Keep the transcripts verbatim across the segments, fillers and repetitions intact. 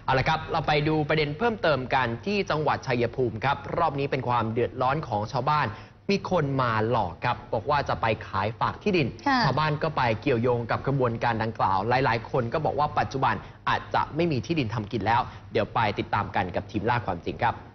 เอาละครับเราไปดูประเด็นเพิ่มเติมกันที่จังหวัดชัยภูมิครับรอบนี้เป็นความเดือดร้อนของชาวบ้านมีคนมาหลอกครับบอกว่าจะไปขายฝากที่ดินชาวบ้านก็ไปเกี่ยวโยงกับกระบวนการดังกล่าวหลายๆคนก็บอกว่าปัจจุบันอาจจะไม่มีที่ดินทำกินแล้วเดี๋ยวไปติดตามกันกับทีมล่าความจริงครับ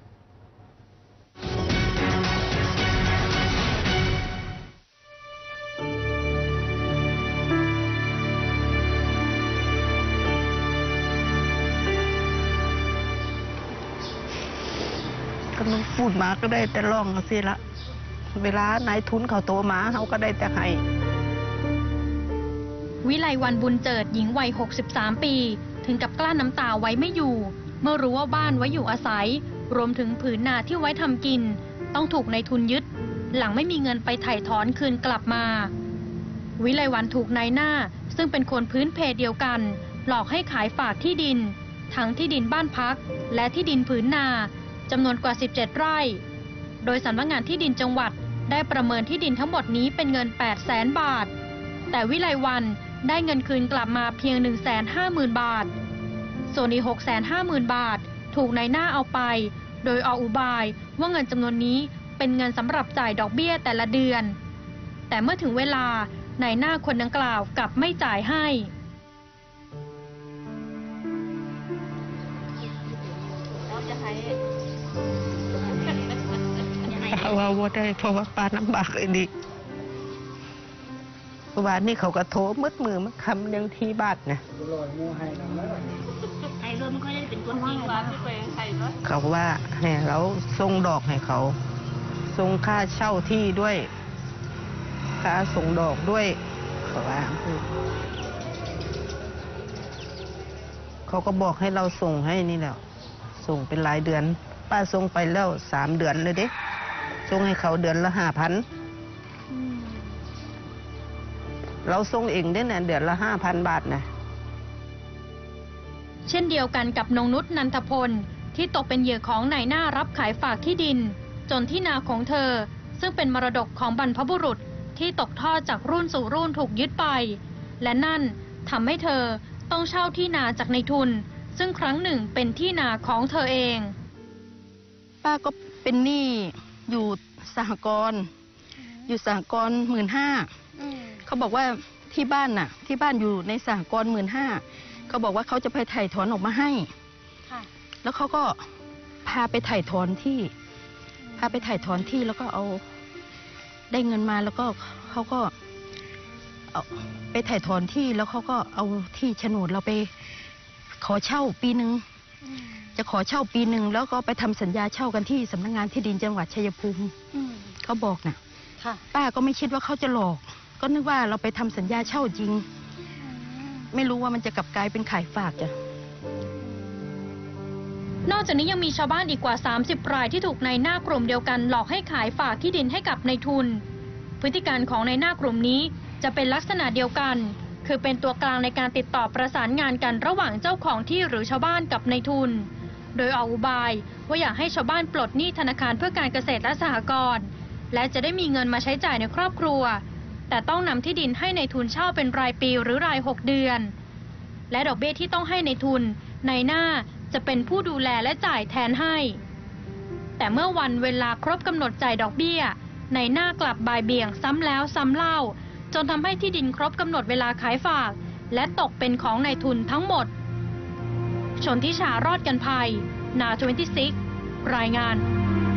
ก็ต้องพูดมาก็ได้แต่ร้องสิละเวลานายทุนเขาโตมาเขาก็ได้แต่ให้วิไลวรรณบุญเจิดหญิงวัยหกสิบสามปีถึงกับกลั้นน้ำตาไว้ไม่อยู่เมื่อรู้ว่าบ้านไว้อยู่อาศัยรวมถึงผืนนาที่ไว้ทำกินต้องถูกนายทุนยึดหลังไม่มีเงินไปไถ่ถอนคืนกลับมาวิไลวรรณถูกนายหน้าซึ่งเป็นคนพื้นเพเดียวกันหลอกให้ขายฝากที่ดินทั้งที่ดินบ้านพักและที่ดินผืนนาจำนวนกว่าสิบเจ็ดไร่โดยสำนักงานที่ดินจังหวัดได้ประเมินที่ดินทั้งหมดนี้เป็นเงิน แปดแสน บาทแต่วิไลวรรณได้เงินคืนกลับมาเพียง หนึ่งแสนห้าหมื่น บาทส่วนอีก หกแสนห้าหมื่น บาทถูกนายหน้าเอาไปโดยออกอุบายว่าเงินจำนวนนี้เป็นเงินสำหรับจ่ายดอกเบี้ยแต่ละเดือนแต่เมื่อถึงเวลานายหน้าคนดังกล่าวกลับไม่จ่ายให้ป้าว่าว่าได้เพราะว่าป้าลำบากเลยดิวันนี้เขาก็โทรมืดมือมันคำยังที่บ้านนะไอ้เรื่องมันก็ได้เป็นคนจริงว่าที่ไปใครเนาะเขาว่าให้เราส่งดอกให้เขาส่งค่าเช่าที่ด้วยค่าส่งดอกด้วยเขาว่าเขาก็บอกให้เราส่งให้นี่แหละส่งเป็นรายเดือนป้าส่งไปแล้วสามเดือนเลยเด้ส่งให้เขาเดือนละห้าพันเราส่งเองได้เนี่ยเดือนละห้าพันบาทนะเช่นเดียวกันกับนงนุชนันทพลที่ตกเป็นเหยื่อของนายหน้ารับขายฝากที่ดินจนที่นาของเธอซึ่งเป็นมรดกของบรรพบุรุษที่ตกทอดจากรุ่นสู่รุ่นถูกยึดไปและนั่นทำให้เธอต้องเช่าที่นาจากนายทุนซึ่งครั้งหนึ่งเป็นที่นาของเธอเองป้าก็เป็นหนี้อยู่สหกรณ์อยู่สหกรณ์หมื่นห้าเขาบอกว่าที่บ้านน่ะที่บ้านอยู่ในสหกรณ์หมื่นห้าเขาบอกว่าเขาจะไปไถ่ถอนออกมาให้แล้วเขาก็พาไปไถ่ถอนที่พาไปไถ่ถอนที่แล้วก็เอาได้เงินมาแล้วก็เขาก็เอาไปไถ่ถอนที่แล้วเขาก็เอาที่โฉนดเราไปขอเช่าปีหนึ่งจะขอเช่าปีหนึ่งแล้วก็ไปทำสัญญาเช่ากันที่สำนักงานที่ดินจังหวัดชัยภูมิเขาบอกน่ะป้าก็ไม่คิดว่าเขาจะหลอกก็นึกว่าเราไปทำสัญญาเช่าจริงไม่รู้ว่ามันจะกลับกลายเป็นขายฝากจ้ะนอกจากนี้ยังมีชาวบ้านอีกกว่าสามสิบรายที่ถูกนายหน้ากลุ่มเดียวกันหลอกให้ขายฝากที่ดินให้กับนายทุนพฤติการของนายหน้ากลุ่มนี้จะเป็นลักษณะเดียวกันคือเป็นตัวกลางในการติดต่อประสานงานกันระหว่างเจ้าของที่หรือชาวบ้านกับนายทุนโดยออกอุบายว่าอยากให้ชาวบ้านปลดหนี้ธนาคารเพื่อการเกษตรและสหกรณ์และจะได้มีเงินมาใช้จ่ายในครอบครัวแต่ต้องนำที่ดินให้ในทุนเช่าเป็นรายปีหรือรายหกเดือนและดอกเบี้ยที่ต้องให้ในทุนนายหน้าจะเป็นผู้ดูแลและจ่ายแทนให้แต่เมื่อวันเวลาครบกำหนดจ่ายดอกเบี้ยนายหน้ากลับบ่ายเบี่ยงซ้ำแล้วซ้ำเล่าจนทำให้ที่ดินครบกำหนดเวลาขายฝากและตกเป็นของนายทุนทั้งหมดชนทิชารอดกันภัยนาทเวนตี้ซิกรายงาน